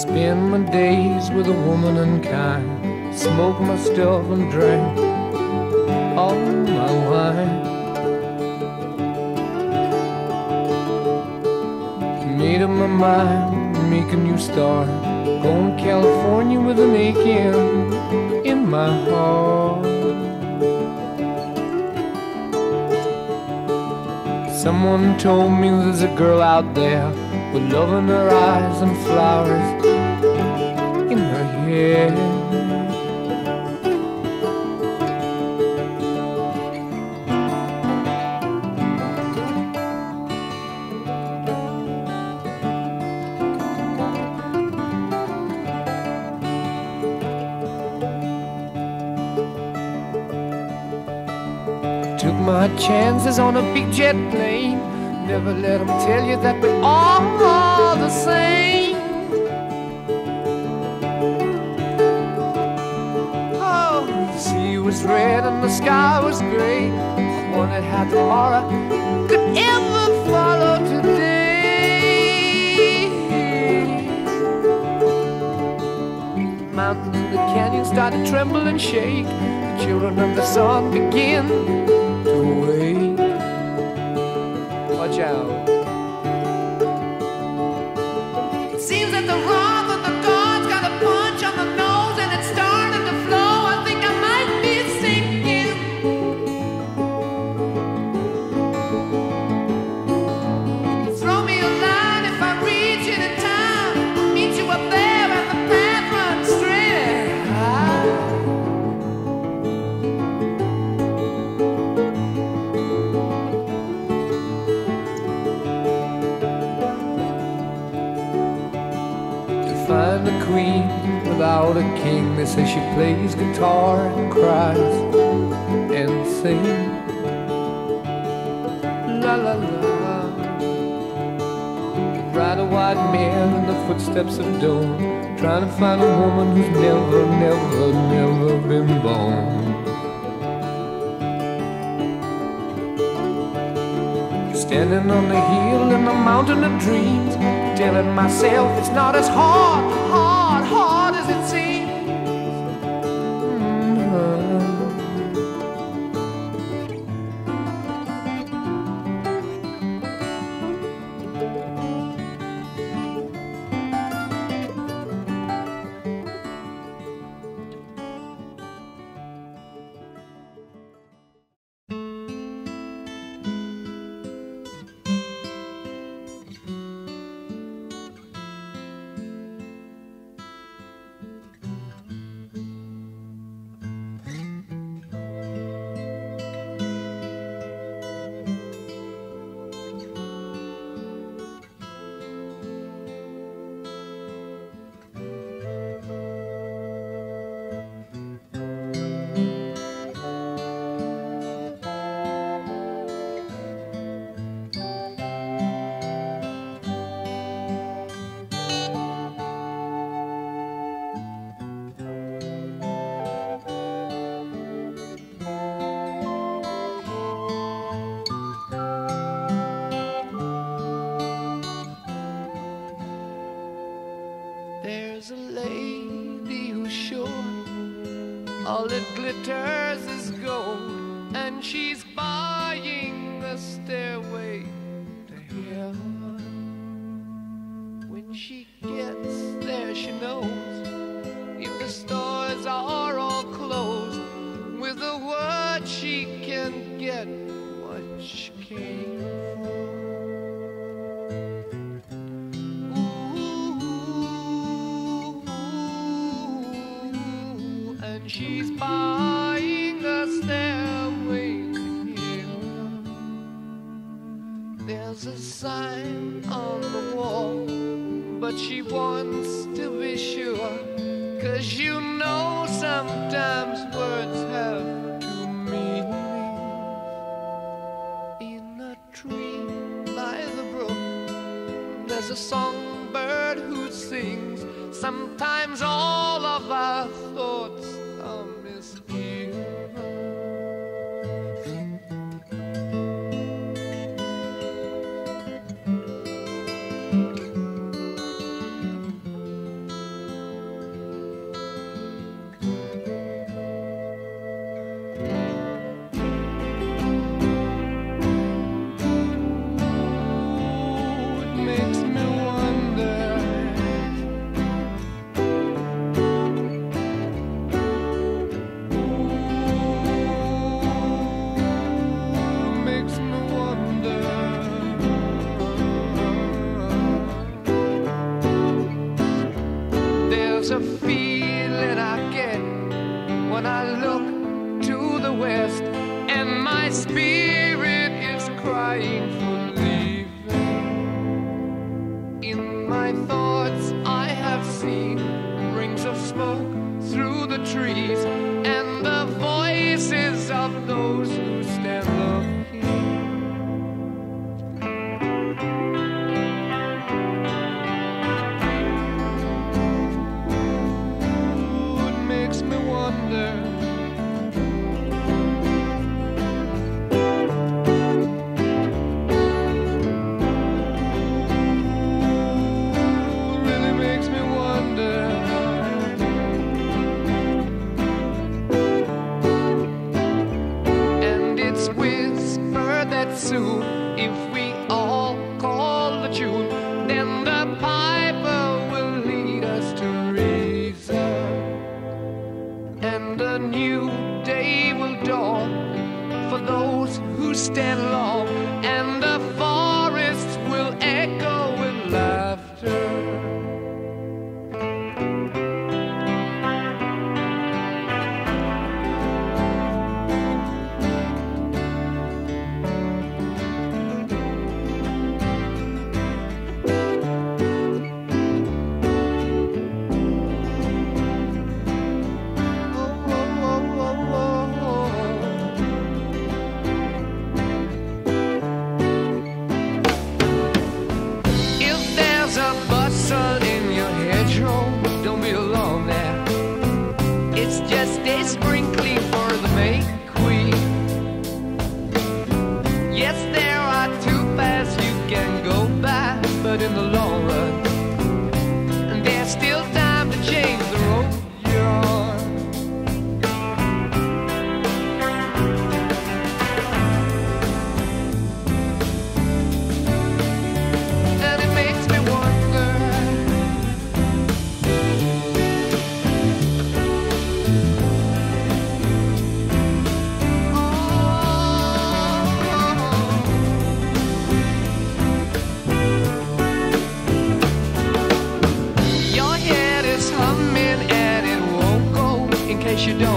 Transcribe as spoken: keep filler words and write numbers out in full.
Spend my days with a woman unkind, smoke my stuff and drink all my wine. Made up my mind, make a new start, going to California with an aching in my heart. Someone told me there's a girl out there with love in her eyes and flowers in her hair. Took my chances on a big jet plane. Never let them tell you that we're all the same. Oh, the sea was red and the sky was gray. I wondered how tomorrow could ever follow today. Mountains in the canyon started to tremble and shake. The children of the sun began to wake. Watch out. It seems that the wrath of the gods got a punch on the nose and it started to flow. I think I might be sinking. Throw me a line if I reach it in time. I'll meet you up there and the path runs straight. Find a queen without a king. They say she plays guitar and cries and sings. La la la. Ride a white mare in the footsteps of dawn, trying to find a woman who's never, never, never been born. Standing on the hill in the mountain of dreams, telling myself it's not as hard, hard, hard as it seems. Mm-hmm. All that glitters is gold, and she's buying a stairway to heaven. When she gets there, she knows if the stores are all closed, with a word she can get what she came for. She's buying a stairway to heaven. There's a sign on the wall, but she wants to be sure, 'cause you know sometimes words have two meanings. In a tree by the brook, there's a songbird who sings. Sometimes all of our thoughts are misgiven. but I look to the west, and my spirit is crying for leaving. In my thoughts I have seen rings of smoke through the trees, and the voices of those who stand looking. Ooh, it makes me wonder. Soon, if we all call the tune, then the piper will lead us to reason, and a new day will dawn for those who stand long, and the forests will echo with laughter. In the long run, and there's still time to change the road you're on. And it makes me wonder. You don't